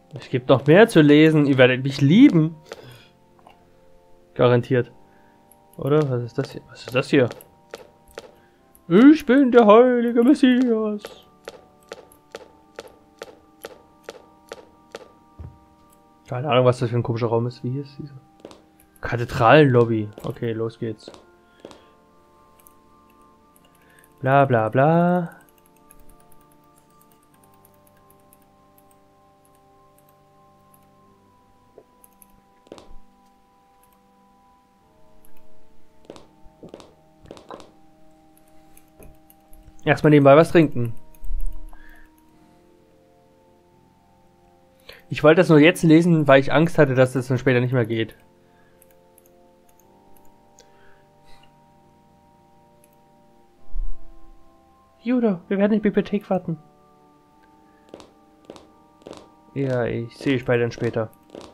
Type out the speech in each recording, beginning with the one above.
Es gibt noch mehr zu lesen. Ihr werdet mich lieben. Garantiert. Oder? Was ist das hier? Was ist das hier? Ich bin der heilige Messias. Keine Ahnung, was das für ein komischer Raum ist. Wie ist diese? Kathedralenlobby. Okay, los geht's. Bla bla bla. Erstmal nebenbei was trinken. Ich wollte das nur jetzt lesen, weil ich Angst hatte, dass das dann später nicht mehr geht. Judo, wir werden in die Bibliothek warten. Ja, ich sehe euch beide dann später.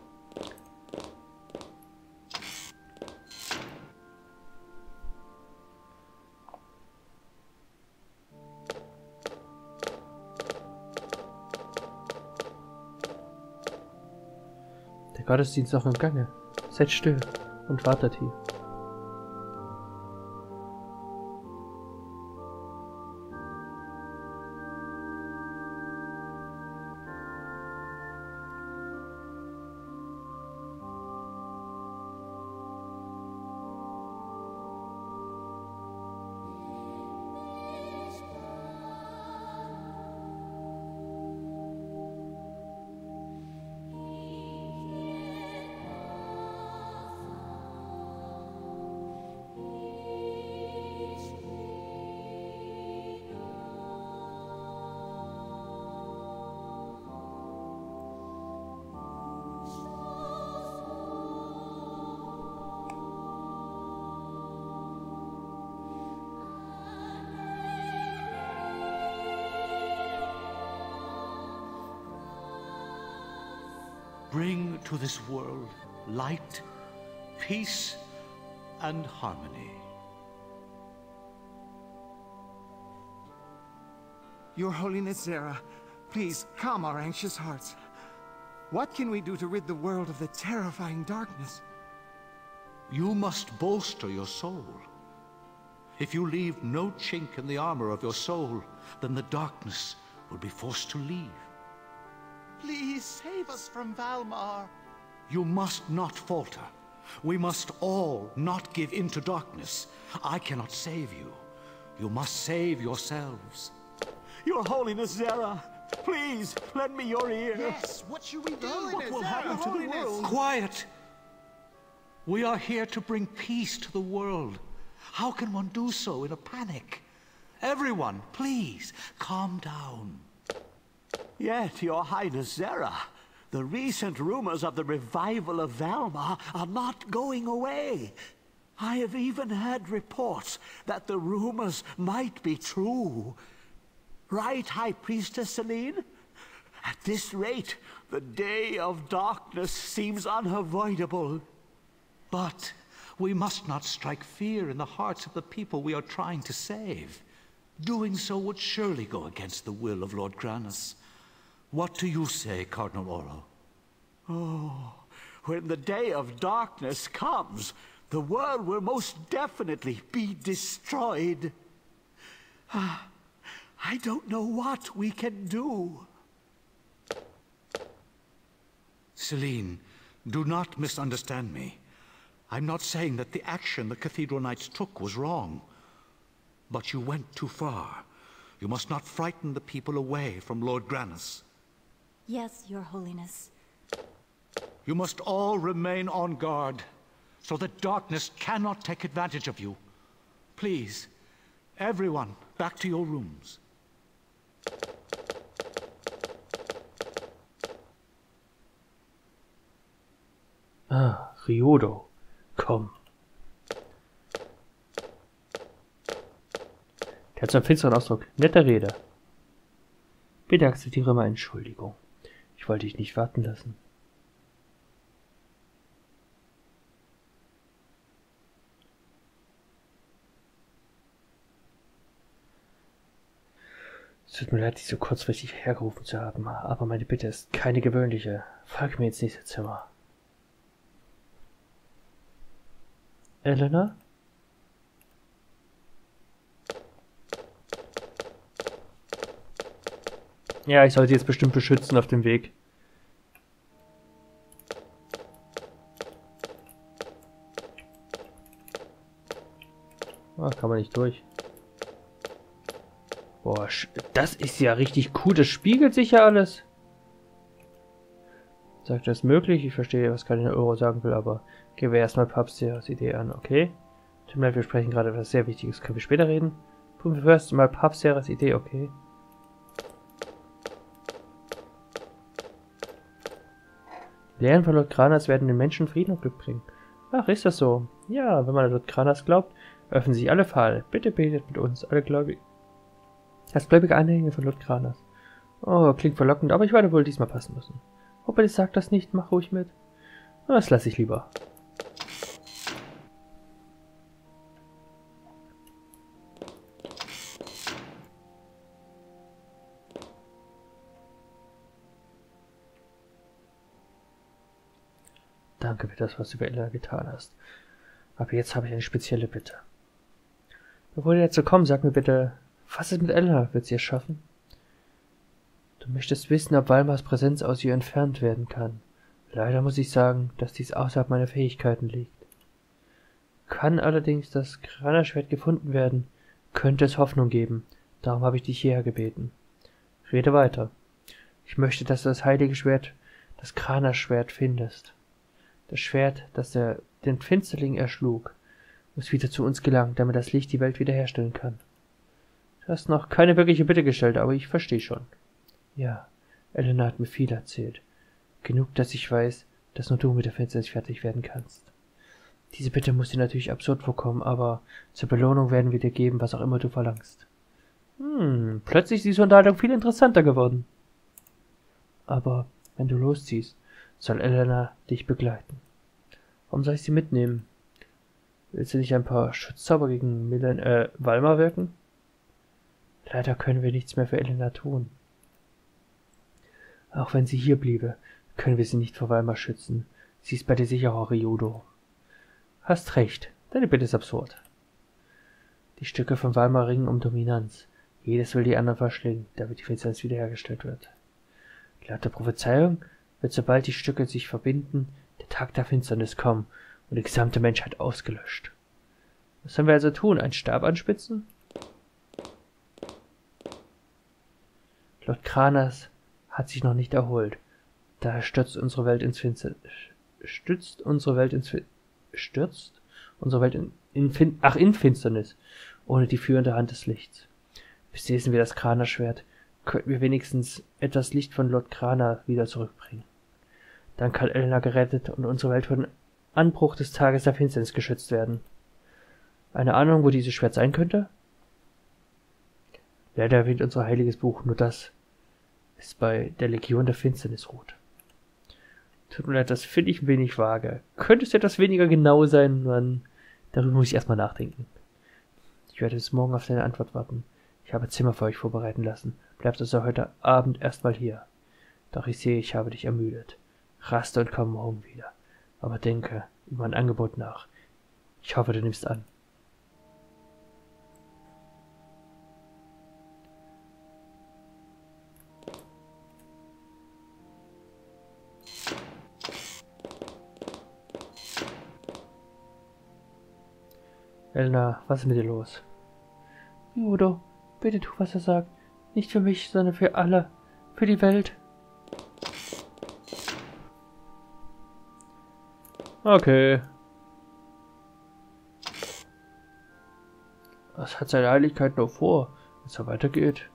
Der Gottesdienst ist noch im Gange. Seid still und wartet hier. Bring to this world light, peace, and harmony. Your Holiness Zera, please calm our anxious hearts. What can we do to rid the world of the terrifying darkness? You must bolster your soul. If you leave no chink in the armor of your soul, then the darkness will be forced to leave. Please save us from Valmar. You must not falter. We must all not give in to darkness. I cannot save you. You must save yourselves. Your Holiness Zera, please lend me your ear. Yes, what should we do? What will happen to the world? Quiet! We are here to bring peace to the world. How can one do so in a panic? Everyone, please, calm down. Yet, Your Highness Zera, the recent rumors of the revival of Valmar are not going away. I have even heard reports that the rumors might be true. Right, High Priestess Celine? At this rate, the day of darkness seems unavoidable. But we must not strike fear in the hearts of the people we are trying to save. Doing so would surely go against the will of Lord Granus. What do you say, Cardinal Oro? Oh, when the day of darkness comes, the world will most definitely be destroyed. I don't know what we can do. Celine, do not misunderstand me. I'm not saying that the action the Cathedral Knights took was wrong. But you went too far. You must not frighten the people away from Lord Granus. Yes, Your Holiness. You must all remain on guard, so that darkness cannot take advantage of you. Please, everyone, back to your rooms. Ah, Riodo. Komm. Der hat so einen finsteren Ausdruck. Nette Rede. Bitte akzeptiere meine Entschuldigung. Ich wollte dich nicht warten lassen. Es tut mir leid, dich so kurzfristig hergerufen zu haben, aber meine Bitte ist keine gewöhnliche. Folg mir ins nächste Zimmer. Elena? Ja, ich sollte jetzt bestimmt beschützen auf dem Weg. Ah, kann man nicht durch. Boah, das ist ja richtig cool. Das spiegelt sich ja alles. Sagt das möglich? Ich verstehe, was Kardinal Euro sagen will, aber gehen wir erstmal Papstseras Idee an, okay? Tut mir leid, wir sprechen gerade etwas sehr Wichtiges. Können wir später reden? Prüfen wir erst mal Papstseras Idee, okay? Die Lehren von Lord Kranas werden den Menschen Frieden und Glück bringen. Ach, ist das so? Ja, wenn man an Lord Kranas glaubt, öffnen sich alle Pfade. Bitte betet mit uns, alle Gläubigen. Als gläubige Anhänger von Lord Kranas. Oh, klingt verlockend, aber ich werde wohl diesmal passen müssen. Oh, bitte sag das nicht, mach ruhig mit. Das lasse ich lieber. Danke für das, was du für Elena getan hast. Aber jetzt habe ich eine spezielle Bitte. Bevor wir dazu kommen, sag mir bitte, was ist mit Elena? Wird sie es schaffen? Du möchtest wissen, ob Valmars Präsenz aus ihr entfernt werden kann. Leider muss ich sagen, dass dies außerhalb meiner Fähigkeiten liegt. Kann allerdings das Krana-Schwert gefunden werden, könnte es Hoffnung geben. Darum habe ich dich hierher gebeten. Rede weiter. Ich möchte, dass du das heilige Schwert, das Krana-Schwert, findest. Das Schwert, das den Finsterling erschlug, muss wieder zu uns gelangen, damit das Licht die Welt wiederherstellen kann. Du hast noch keine wirkliche Bitte gestellt, aber ich verstehe schon. Ja, Elena hat mir viel erzählt. Genug, dass ich weiß, dass nur du mit der Finsternis fertig werden kannst. Diese Bitte muss dir natürlich absurd vorkommen, aber zur Belohnung werden wir dir geben, was auch immer du verlangst. Plötzlich ist die Unterhaltung viel interessanter geworden. Aber wenn du losziehst, soll Elena dich begleiten. Warum soll ich sie mitnehmen? Willst du nicht ein paar Schutzzauber gegen Valmar wirken? Leider können wir nichts mehr für Elena tun. Auch wenn sie hier bliebe, können wir sie nicht vor Valmar schützen. Sie ist bei dir sicher, Horiudo. Hast recht, deine Bitte ist absurd. Die Stücke von Valmar ringen um Dominanz. Jedes will die anderen verschlingen, damit die Finsternis wiederhergestellt wird. Laut der Prophezeiung wird, sobald die Stücke sich verbinden, der Tag der Finsternis kommen und die gesamte Menschheit ausgelöscht. Was sollen wir also tun? Einen Stab anspitzen? Lord Kranas hat sich noch nicht erholt. Daher stürzt unsere Welt in Finsternis, ohne die führende Hand des Lichts. Besäßen wir das Krana-Schwert, könnten wir wenigstens etwas Licht von Lord Krana wieder zurückbringen. Dann kann Elena gerettet und unsere Welt vor dem Anbruch des Tages der Finsternis geschützt werden. Eine Ahnung, wo dieses Schwert sein könnte? Leider erwähnt unser heiliges Buch nur, dass es bei der Legion der Finsternis ruht. Tut mir leid, das finde ich ein wenig vage. Könnte es etwas weniger genau sein, Mann? Darüber muss ich erstmal nachdenken. Ich werde bis morgen auf deine Antwort warten. Ich habe Zimmer für euch vorbereiten lassen. Bleibt also heute Abend erstmal hier. Doch ich sehe, ich habe dich ermüdet. Raste und komm morgen wieder. Aber denke über mein Angebot nach. Ich hoffe, du nimmst an. Elena, was ist mit dir los? Horiudo, bitte tu, was er sagt. Nicht für mich, sondern für alle. Für die Welt. Okay. Was hat seine Heiligkeit noch vor, wenn es so weitergeht?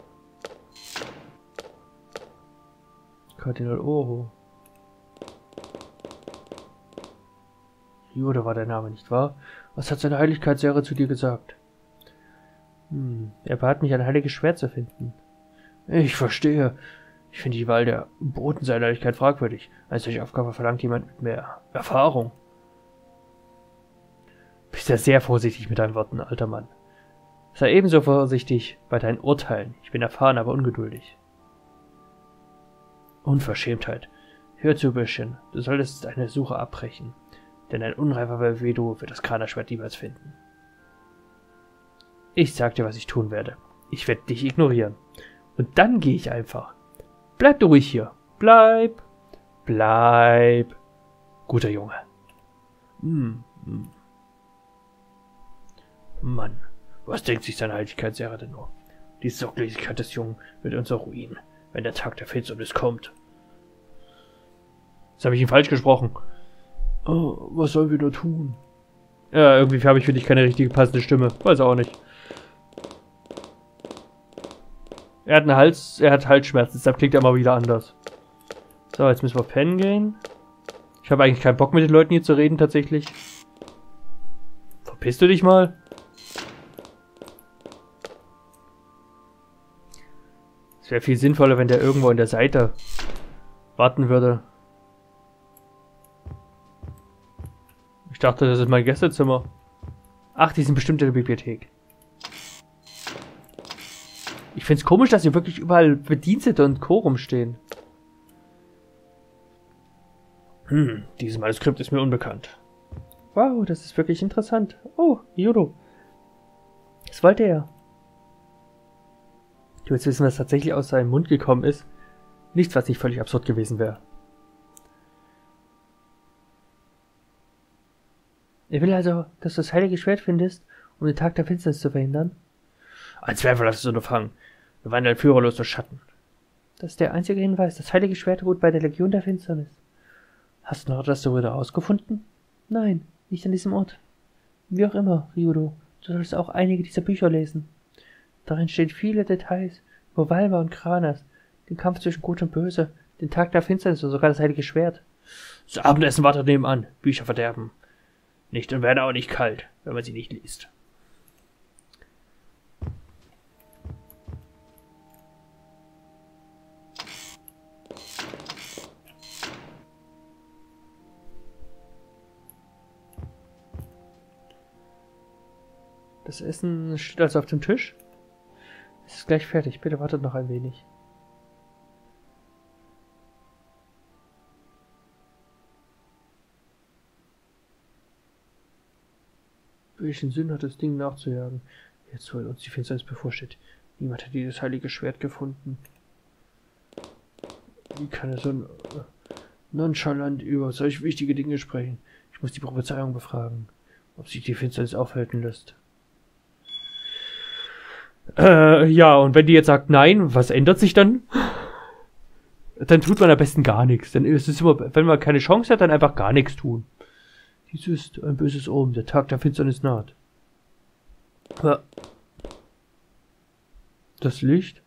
Kardinal Oro. Horiudo war der Name, nicht wahr? Was hat seine Heiligkeit Serra zu dir gesagt? Er bat mich, ein heiliges Schwert zu finden. Ich verstehe. Ich finde die Wahl der Boten seiner Heiligkeit fragwürdig. Eine solche Aufgabe verlangt jemand mit mehr Erfahrung. Bist ja sehr vorsichtig mit deinen Worten, alter Mann. Sei ebenso vorsichtig bei deinen Urteilen. Ich bin erfahren, aber ungeduldig. Unverschämtheit. Hör zu, Bürschchen. Du solltest deine Suche abbrechen. Denn ein unreifer Velvedo wird das Kranerschwert niemals finden. Ich sag dir, was ich tun werde. Ich werde dich ignorieren. Und dann gehe ich einfach. Bleib du ruhig hier. Bleib. Bleib. Guter Junge. Mann, was denkt sich seine Heiligkeit Serra denn nur? Die Sorglosigkeit des Jungen wird unser Ruin, wenn der Tag der Finsternis kommt. Jetzt habe ich ihn falsch gesprochen. Oh, was sollen wir nur tun? Ja, irgendwie habe ich für dich keine richtige passende Stimme. Weiß auch nicht. Er hat Halsschmerzen, deshalb klingt er mal wieder anders. So, jetzt müssen wir pennen gehen. Ich habe eigentlich keinen Bock mit den Leuten hier zu reden, tatsächlich. Verpiss du dich mal. Es wäre viel sinnvoller, wenn der irgendwo in der Seite warten würde. Ich dachte, das ist mein Gästezimmer. Ach, die sind bestimmt in der Bibliothek. Ich finde es komisch, dass hier wirklich überall Bedienstete und Co. rumstehen. Dieses Manuskript ist mir unbekannt. Wow, das ist wirklich interessant. Oh, Ryudo. Was wollte er? Du willst wissen, was tatsächlich aus seinem Mund gekommen ist? Nichts, was nicht völlig absurd gewesen wäre. Er will also, dass du das heilige Schwert findest, um den Tag der Finsternis zu verhindern? Ein zweifelhaftes Unterfangen. Wir wandeln führerlos durch Schatten. Das ist der einzige Hinweis. Das heilige Schwert ruht bei der Legion der Finsternis. Hast du noch etwas darüber herausgefunden? Nein, nicht an diesem Ort. Wie auch immer, Ryudo, du solltest auch einige dieser Bücher lesen. Darin stehen viele Details über Valma und Kranas, den Kampf zwischen Gut und Böse, den Tag der Finsternis und sogar das heilige Schwert. Das Abendessen wartet nebenan. Bücher verderben. Nicht und werden auch nicht kalt, wenn man sie nicht liest. Das Essen steht also auf dem Tisch. Es ist gleich fertig. Bitte wartet noch ein wenig. Welchen Sinn hat das Ding nachzujagen? Jetzt soll uns die Finsternis bevorsteht. Niemand hat dieses heilige Schwert gefunden. Wie kann er so nonchalant über solch wichtige Dinge sprechen? Ich muss die Prophezeiung befragen, ob sich die Finsternis aufhalten lässt. Ja, und wenn die jetzt sagt nein, was ändert sich dann? Dann tut man am besten gar nichts. Dann ist es immer, wenn man keine Chance hat, dann einfach gar nichts tun. Dies ist ein böses Omen, der Tag der Finsternis naht. Aber das Licht?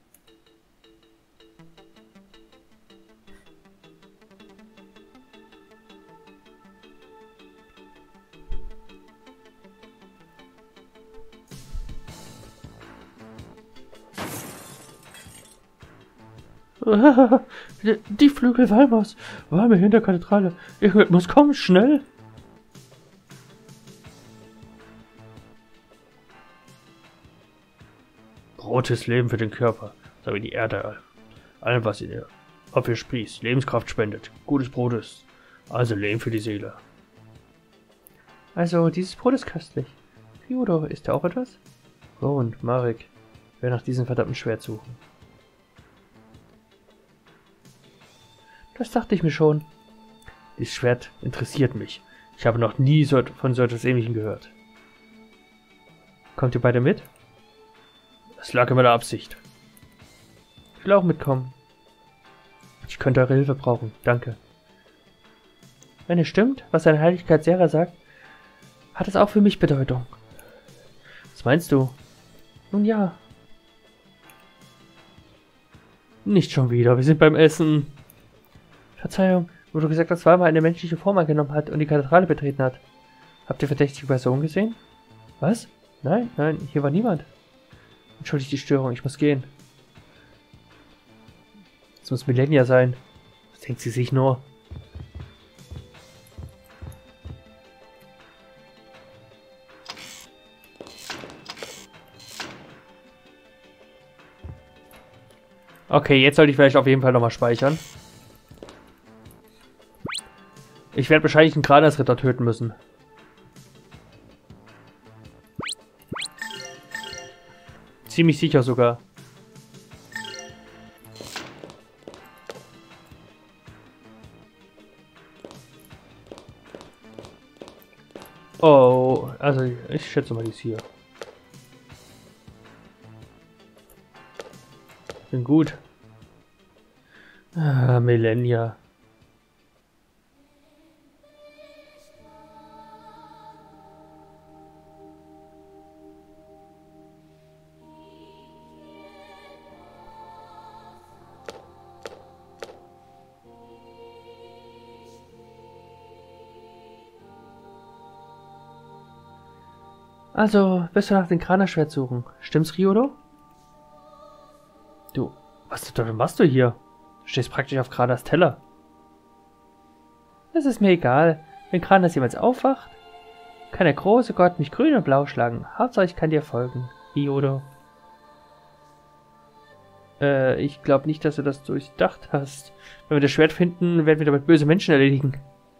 Die Flügel Valmas. Warme hinter Kathedrale. Irgendwas muss kommen, schnell. Rotes Leben für den Körper, so wie die Erde. Allem, was in ihr Apfel sprießt, Lebenskraft spendet. Gutes Brot ist. Also Leben für die Seele. Also, dieses Brot ist köstlich. Fyodor, isst da auch etwas? Oh, und Marek will nach diesem verdammten Schwert suchen. Das dachte ich mir schon. Dieses Schwert interessiert mich. Ich habe noch nie von so etwas Ähnlichem gehört. Kommt ihr beide mit? Das lag in meiner Absicht. Ich will auch mitkommen. Ich könnte eure Hilfe brauchen. Danke. Wenn es stimmt, was seine Heiligkeit Serra sagt, hat es auch für mich Bedeutung. Was meinst du? Nun ja. Nicht schon wieder. Wir sind beim Essen. Verzeihung, wo du gesagt hast, Valma eine menschliche Form angenommen hat und die Kathedrale betreten hat. Habt ihr verdächtige Personen gesehen? Was? Nein, hier war niemand. Entschuldigt die Störung, ich muss gehen. Es muss Millennia sein. Was denkt sie sich nur? Okay, jetzt sollte ich vielleicht auf jeden Fall nochmal speichern. Ich werde wahrscheinlich einen Kranas-Ritter töten müssen. Ziemlich sicher sogar. Oh, also ich schätze mal, die ist hier. Bin gut. Ah, Millennia. Also, wirst du nach dem Kranas-Schwert suchen? Stimmt's, Ryodo? Du, was zur Teufel machst du hier? Du stehst praktisch auf Kranas Teller. Das ist mir egal. Wenn Kranas jemals aufwacht, kann der große Gott mich grün und blau schlagen. Hauptsache ich kann dir folgen, Ryodo. Ich glaube nicht, dass du das durchdacht hast. Wenn wir das Schwert finden, werden wir damit böse Menschen erledigen.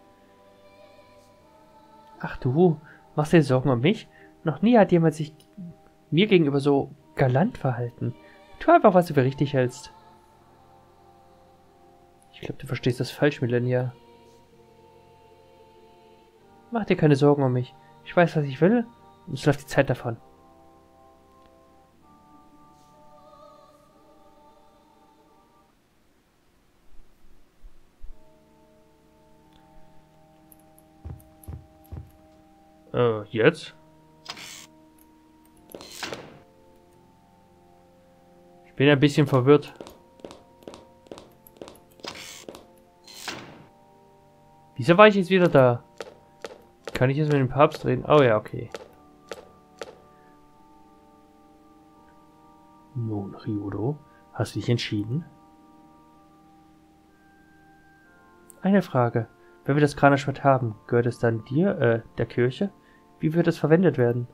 Ach du, machst dir Sorgen um mich? Noch nie hat jemand sich mir gegenüber so galant verhalten. Tu einfach, was du für richtig hältst. Ich glaube, du verstehst das falsch, Millennia. Mach dir keine Sorgen um mich. Ich weiß, was ich will, und es läuft die Zeit davon. Jetzt? Ich bin ein bisschen verwirrt. Wieso war ich jetzt wieder da? Kann ich jetzt mit dem Papst reden? Oh ja, okay. Nun, Ryodo, hast du dich entschieden? Eine Frage. Wenn wir das Kranas-Schwert haben, gehört es dann dir, der Kirche? Wie wird es verwendet werden?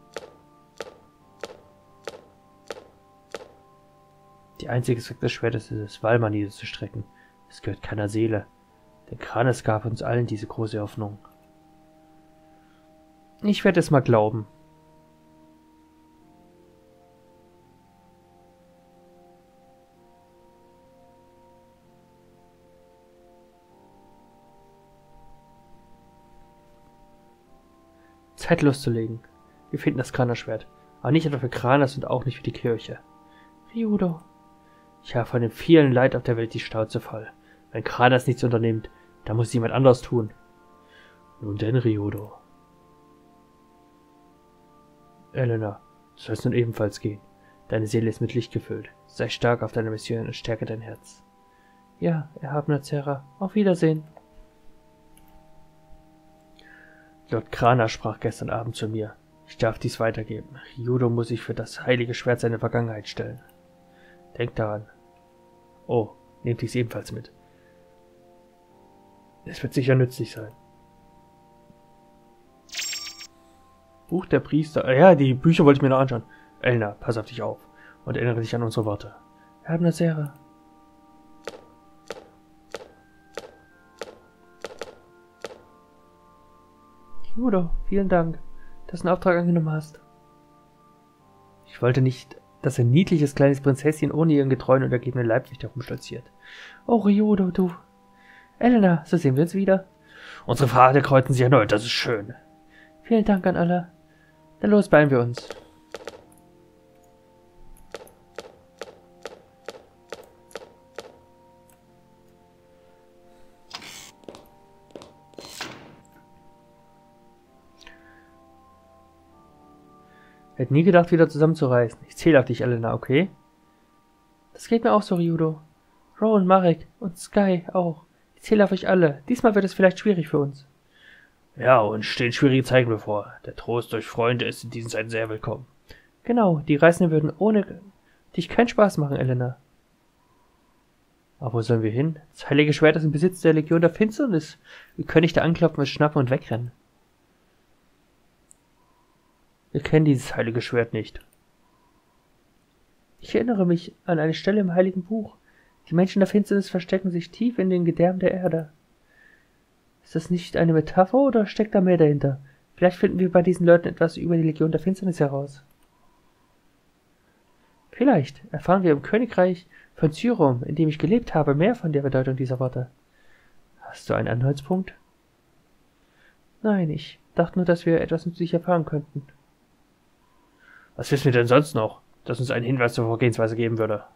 Die einzige Zweck des Schwertes ist es, Valma niederzustrecken. Es gehört keiner Seele. Denn Kranas gab uns allen diese große Hoffnung. Ich werde es mal glauben. Zeit loszulegen. Wir finden das Kranas-Schwert. Aber nicht etwa für Kranas und auch nicht für die Kirche. Ryodo. Ich habe von dem vielen Leid auf der Welt die Schnauze voll. Wenn Kranas nichts unternimmt, dann muss jemand anders tun. Nun denn, Ryodo. Elena, du sollst nun ebenfalls gehen. Deine Seele ist mit Licht gefüllt. Sei stark auf deiner Mission und stärke dein Herz. Ja, erhabener Zera. Auf Wiedersehen. Lord Kranas sprach gestern Abend zu mir. Ich darf dies weitergeben. Ryodo muss sich für das heilige Schwert seine Vergangenheit stellen. Denk daran. Oh, nehmt dies ebenfalls mit. Es wird sicher nützlich sein. Buch der Priester. Ja, die Bücher wollte ich mir noch anschauen. Elena, pass auf dich auf und erinnere dich an unsere Worte. Erhabener Zera. Ryodo, vielen Dank, dass du einen Auftrag angenommen hast. Ich wollte nicht, dass ein niedliches kleines Prinzesschen ohne ihren getreuen und ergebenen Leibwächter herumstolziert. Oh, Ryodo, du. Elena, so sehen wir uns wieder. Unsere Pfade kreuzen sich erneut, das ist schön. Vielen Dank an alle. Dann los, beeilen wir uns. Hätte nie gedacht, wieder zusammenzureißen. Ich zähle auf dich, Elena, okay? Das geht mir auch so, Ryodo. Rowan, Marek und Sky auch. Ich zähle auf euch alle. Diesmal wird es vielleicht schwierig für uns. Ja, uns stehen schwierige Zeiten bevor. Der Trost durch Freunde ist in diesen Zeiten sehr willkommen. Genau, die Reisenden würden ohne dich keinen Spaß machen, Elena. Aber wo sollen wir hin? Das heilige Schwert ist im Besitz der Legion der Finsternis. Wir können nicht da anklopfen, es schnappen und wegrennen. Wir kennen dieses heilige Schwert nicht. Ich erinnere mich an eine Stelle im Heiligen Buch. Die Menschen der Finsternis verstecken sich tief in den Gedärmen der Erde. Ist das nicht eine Metapher oder steckt da mehr dahinter? Vielleicht finden wir bei diesen Leuten etwas über die Legion der Finsternis heraus. Vielleicht erfahren wir im Königreich von Zyrum, in dem ich gelebt habe, mehr von der Bedeutung dieser Worte. Hast du einen Anhaltspunkt? Nein, ich dachte nur, dass wir etwas nützlich erfahren könnten. Was wissen wir denn sonst noch, das uns einen Hinweis zur Vorgehensweise geben würde?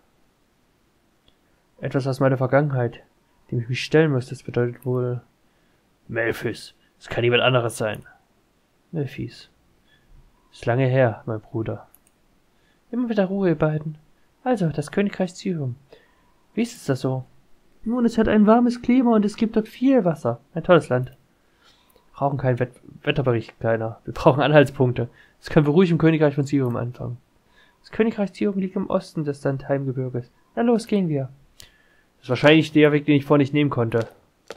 Etwas aus meiner Vergangenheit, dem ich mich stellen muss, das bedeutet wohl... Melphis. Es kann niemand anderes sein. Melphis. Ist lange her, mein Bruder. Immer wieder Ruhe, ihr beiden. Also, das Königreich Zyrum. Wie ist es da so? Nun, es hat ein warmes Klima und es gibt dort viel Wasser. Ein tolles Land. Wir brauchen keinen Wetterbericht, Kleiner. Wir brauchen Anhaltspunkte. Das können wir ruhig im Königreich von Zyrum anfangen. Das Königreich Zyrum liegt im Osten des Sandheim-Gebirges. Na los, gehen wir. Das ist wahrscheinlich der Weg, den ich vorher nicht nehmen konnte.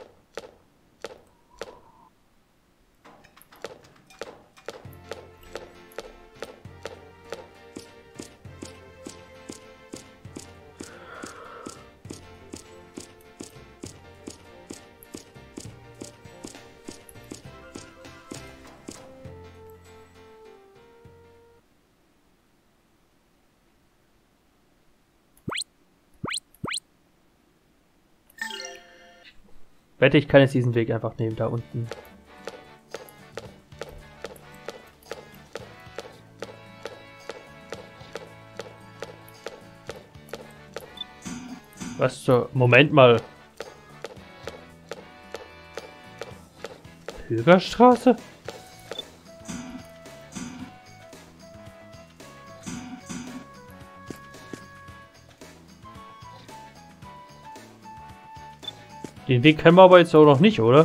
Wette, ich kann jetzt diesen Weg einfach nehmen, da unten. Was zur... Moment mal. Pilgerstraße? Den Weg kennen wir aber jetzt auch noch nicht, oder?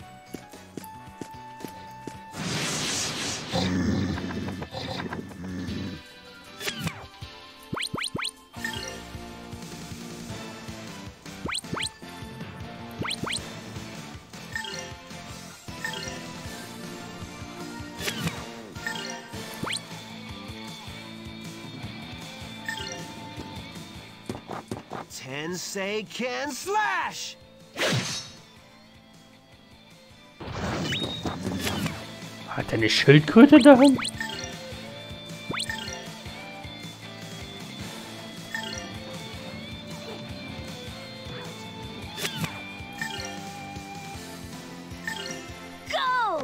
Tensei can slash! Hat er eine Schildkröte darin? Go!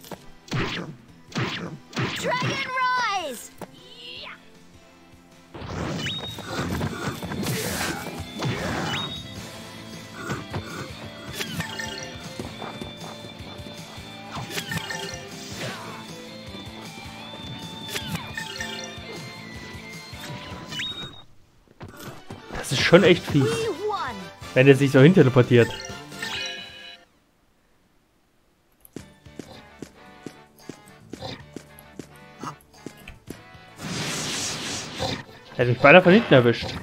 Dragon Rise! Das ist schon echt fies, We won! wenn er sich so hinteleportiert. Er hat mich beinahe von hinten erwischt.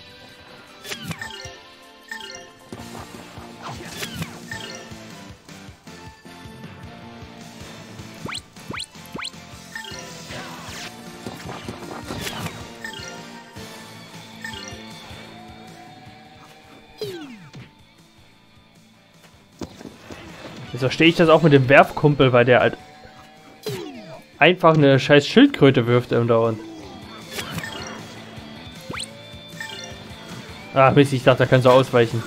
Jetzt verstehe ich das auch mit dem Werfkumpel, weil der halt einfach eine scheiß Schildkröte wirft dauernd. Ah, Mist, ich dachte, da kannst du ausweichen.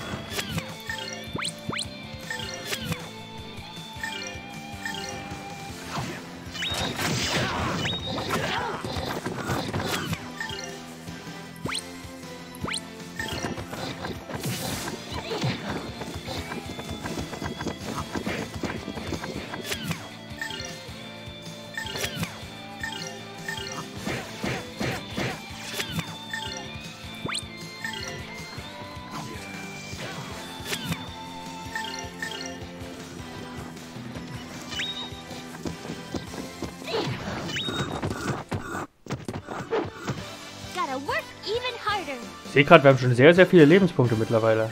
Ich sehe gerade, wir haben schon sehr, sehr viele Lebenspunkte mittlerweile.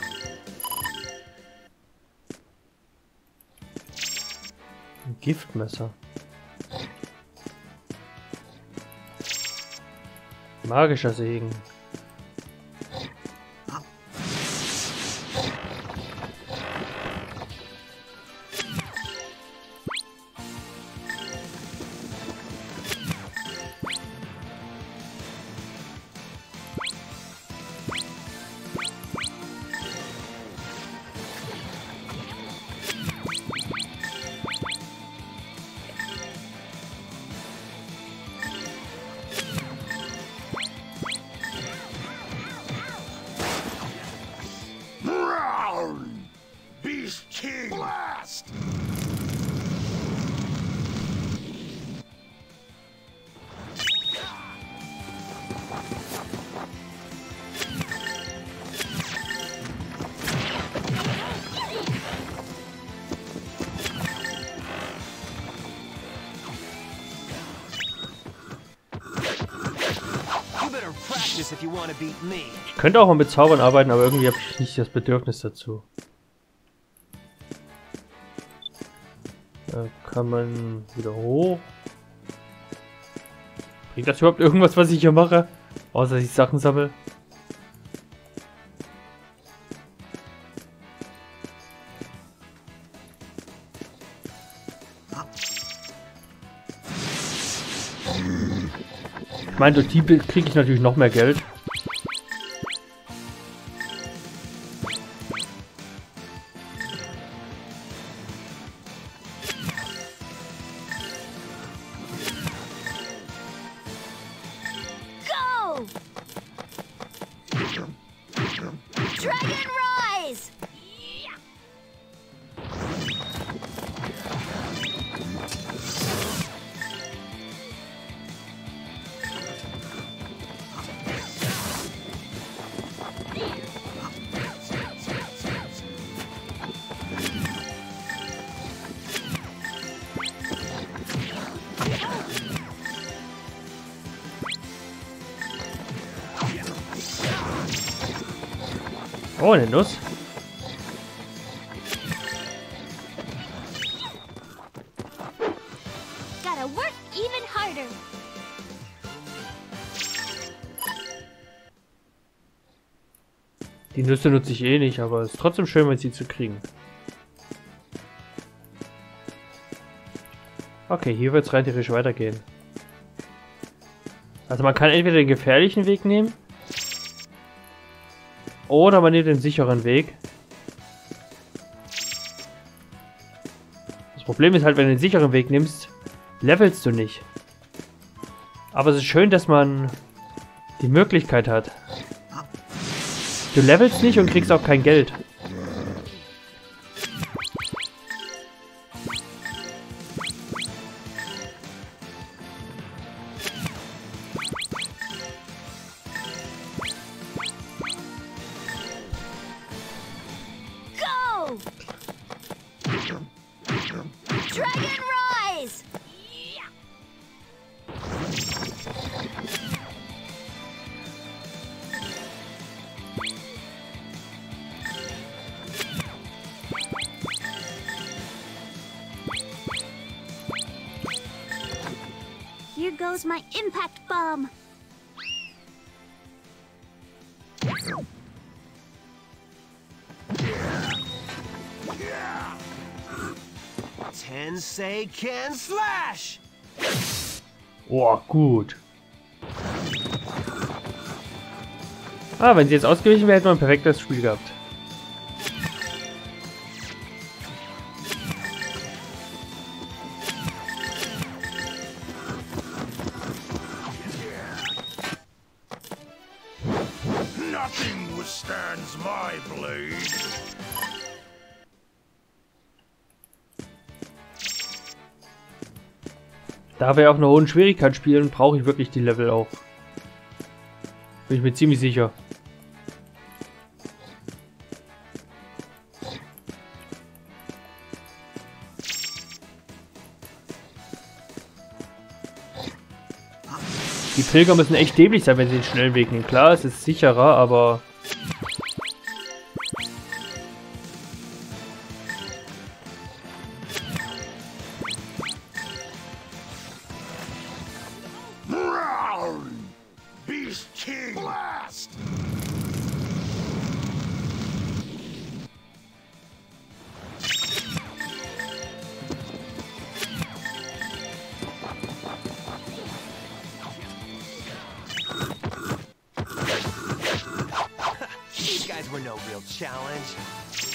Ein Giftmesser. Magischer Segen. Beast King! Blast! If you want to beat me. Ich könnte auch mal mit Zaubern arbeiten, aber irgendwie habe ich nicht das Bedürfnis dazu. Da kann man wieder hoch. Bringt das überhaupt irgendwas, was ich hier mache? Außer dass ich Sachen sammle. Ich meine, durch die kriege ich natürlich noch mehr Geld. Go! Dragon Rise! Oh, eine Nuss. Gotta work even harder. Die Nüsse nutze ich eh nicht, aber es ist trotzdem schön, sie zu kriegen. Okay, hier wird es rein theoretisch weitergehen. Also man kann entweder den gefährlichen Weg nehmen. Oder man nimmt den sicheren Weg. Das Problem ist halt, wenn du den sicheren Weg nimmst, levelst du nicht. Aber es ist schön, dass man die Möglichkeit hat. Du levelst nicht und kriegst auch kein Geld. Go! Dragon Rise! Here goes my impact bomb. Tensei can slash! Oh, gut. Ah, wenn sie jetzt ausgewichen wäre, hätte man ein perfektes Spiel gehabt. Nothing withstands my blade. Da wir auf einer hohen Schwierigkeit spielen, brauche ich wirklich die Level auch. Bin ich mir ziemlich sicher. Die Pilger müssen echt dämlich sein, wenn sie den schnellen Weg nehmen. Klar, es ist sicherer, aber... Beast King! Blast! These guys were no real challenge.